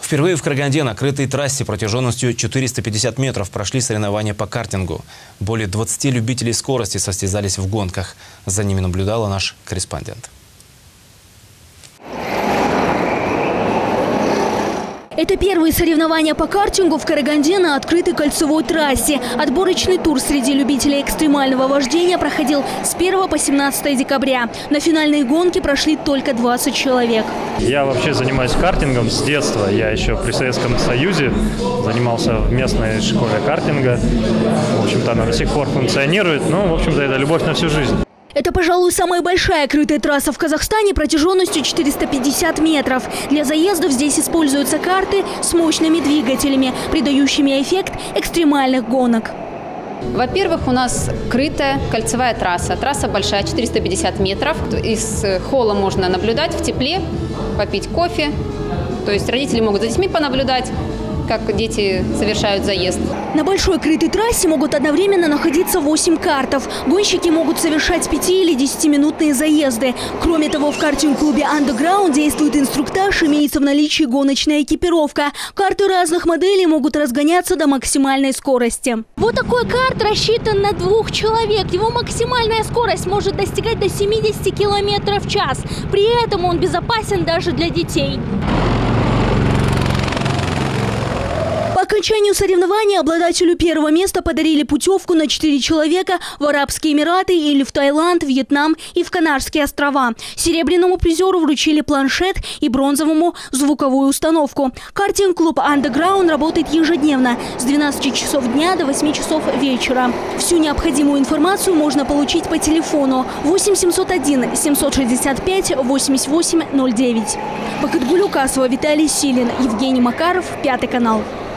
Впервые в Караганде на крытой трассе протяженностью 450 метров прошли соревнования по картингу. Более 20 любителей скорости состязались в гонках. За ними наблюдала наш корреспондент. Это первые соревнования по картингу в Караганде на открытой кольцевой трассе. Отборочный тур среди любителей экстремального вождения проходил с 1 по 17 декабря. На финальные гонки прошли только 20 человек. Я вообще занимаюсь картингом с детства. Я еще при Советском Союзе занимался в местной школе картинга. В общем-то, она до сих пор функционирует. Ну, в общем-то, это любовь на всю жизнь. Это, пожалуй, самая большая крытая трасса в Казахстане протяженностью 450 метров. Для заездов здесь используются карты с мощными двигателями, придающими эффект экстремальных гонок. Во-первых, у нас крытая кольцевая трасса. Трасса большая, 450 метров. Из холла можно наблюдать в тепле, попить кофе. То есть родители могут за детьми понаблюдать, как дети совершают заезд. На большой крытой трассе могут одновременно находиться 8 картов. Гонщики могут совершать 5- или 10-минутные заезды. Кроме того, в картинг-клубе Underground действует инструктаж, имеется в наличии гоночная экипировка. Карты разных моделей могут разгоняться до максимальной скорости. Вот такой карт рассчитан на 2 человек. Его максимальная скорость может достигать до 70 км в час. При этом он безопасен даже для детей. По окончанию соревнований обладателю первого места подарили путевку на 4 человека в Арабские Эмираты или в Таиланд, Вьетнам и в Канарские острова. Серебряному призеру вручили планшет и бронзовому звуковую установку. Картинг-клуб Underground работает ежедневно с 12 часов дня до 8 часов вечера. Всю необходимую информацию можно получить по телефону 8 701 765 8809. Бакытгуль Укасова, Виталий Силин, Евгений Макаров, 5 канал.